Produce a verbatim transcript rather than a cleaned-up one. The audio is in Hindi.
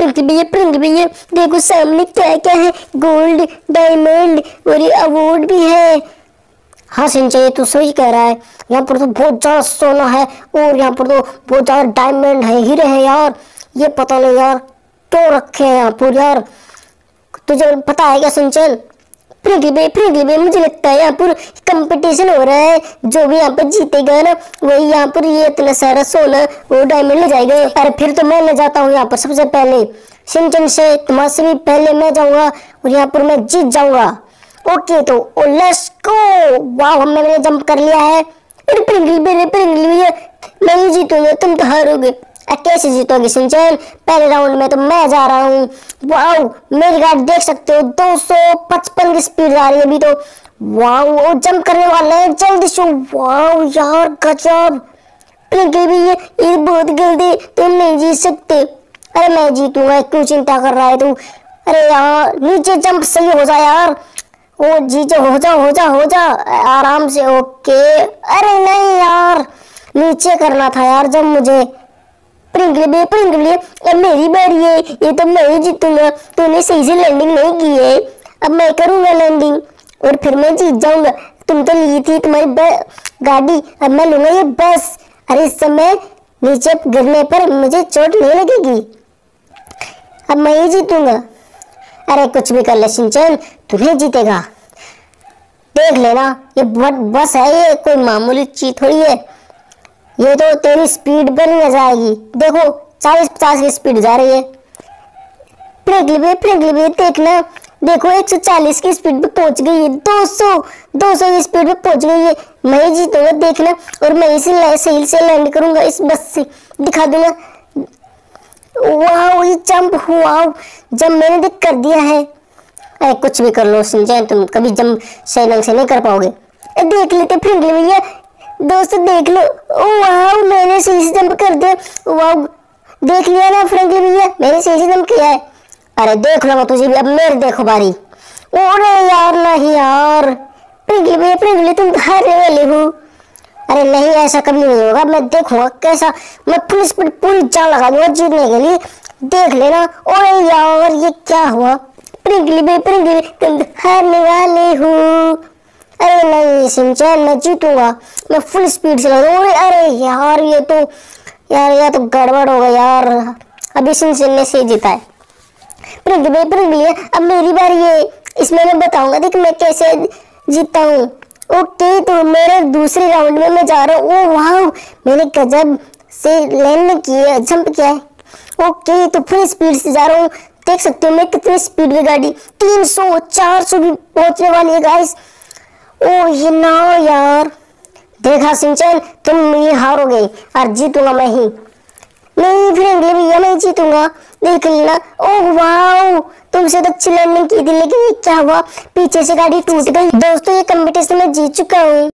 प्रिंकल भैया प्रिंकल भैया देखो सामने क्या क्या है, गोल्ड, डायमंड और ये अवार्ड भी है। हाँ सिंचा ये तो सही कह रहा है, यहाँ पर तो बहुत ज्यादा सोना है और यहाँ पर तो बहुत ज्यादा डायमंड है, हीरे हैं यार। ये पता नहीं यार क्यों रखे हैं यहाँ पर यार, तुझे पता है क्या सिंचन? प्रिंकल भैया प्रिंकल भैया मुझे लगता है यहाँ पर कंपटीशन हो रहा है, जो भी यहाँ पर जीतेगा ना वही यहाँ पर ये इतना सारा सोना वो डायमंड ले जाएगा। अरे फिर तो मैं ले जाता हूँ यहाँ पर सबसे पहले, सिंचन से तुम्हारे से भी पहले मैं जाऊंगा और यहाँ पर मैं जीत जाऊंगा। ओके तो लेट्स गो। वाह हमने जंप कर लिया है। अरे प्रिंकल भैया प्रिंकल भैया मैं ही जीतूंगा, तुम तो हारोगे। कैसे जीतोगे सिंचन? पहले राउंड में तो मैं जा रहा हूँ। वाओ मेरी गाड़ी देख सकते हो दो सौ पचपन की स्पीड जा रही है अभी तो। वाओ वो जंप करने वाला है, जल्दी शो। वाओ यार गजब। प्रिंकल भैया ये बहुत गलती, तुम नहीं जीत सकते। अरे मैं जीतूंगा, क्यों चिंता कर रहा है तू? अरे यार नीचे जंप सही हो जा यार। ओ जीजो हो जा हो जा हो जा आराम से। ओके अरे नहीं यार नीचे करना था यार जब मुझे। प्रिंकल भैया प्रिंकल भैया अब मेरी बारी है, ये तो मैं ही जीतूंगा, तूने सही से लैंडिंग नहीं की है। अब मैं करूंगा लैंडिंग और फिर मैं जीत जाऊंगा। तुम तो ली थी तुम्हारी गाड़ी, अब मैं लूंगा ये बस। अरे इस समय नीचे गिरने पर मुझे चोट नहीं लगेगी, अब मैं ही जीतूंगा। अरे कुछ भी कर ले सिंचन, तुम्हें जीतेगा, देख लेना। ये बहुत बस है, ये कोई मामूली चीज थोड़ी है। ये तो तेरी स्पीड पर नहीं जाएगी, देखो चालीस पचास की स्पीड जा रही है। प्रिंकल भैया प्रिंकल भैया देखना, देखो एक सौ चालीस की स्पीड पे पहुंच गई है, दो सौ दो सौ की स्पीड पे पहुंच गई है। मैं ही जीतूंगा देखना, और मैं इसे सही से लैंड करूंगा इस बस से, दिखा दूंगा। वाह ये जंप हुआ, जंप मैंने देख कर दिया है। अरे कुछ भी कर लो सिंचन, तुम कभी जंप सही ढंग से नहीं कर पाओगे। देख लेते प्रिंकल भैया, दोस्तों देख लो। वाह मैंने सही से जंप कर दिया। वाह देख लिया ना प्रिंकल भैया, मैंने सही से जंप किया है। अरे देख लो तुझे भी, अब मेरे देखो बारी। अरे यार नहीं यार प्रिंकल भैया प्रिंकल भैया तुम हारने वाले हो। अरे नहीं ऐसा कभी नहीं होगा, मैं देखूंगा कैसा, मैं पुलिस पर पूरी जान लगा दूंगा जीतने के लिए, देख लेना। अरे यार ये क्या हुआ? प्रिंकल भैया प्रिंकल भैया तुम हारने वाले हो। अरे नहीं सिंचन मैं जीतूंगा, मैं फुल स्पीड से लगा। अरे यार ये तो यार ये तो गड़बड़ हो गया यार, अभी सिंचन ने से जीता है। प्रिंकल भैया प्रिंकल भैया अब मेरी बारी है, इसमें मैं बताऊंगा देख मैं कैसे जीतता हूँ। ओके तो मेरे दूसरे राउंड में मैं जा रहा हूँ। ओ वाह मैंने गजब से लैंड किया, जंप किया है। ओके तो फुल स्पीड से जा रहा हूँ, देख सकते हो मैं कितनी स्पीड में गाड़ी तीन सौ चार सौ भी पहुंचने वाली है गाइस। ओ ये ना यार, देखा सिंचन तुम ये हारोगे और जीतूंगा मैं ही। नहीं प्रिंकल भैया मैं जीतूंगा, देख लेना। ओह वाओ तुमसे तो अच्छी लैंडिंग की थी, लेकिन ये क्या हुआ, पीछे से गाड़ी टूट गई। दोस्तों ये कंपटीशन में जीत चुका हूँ।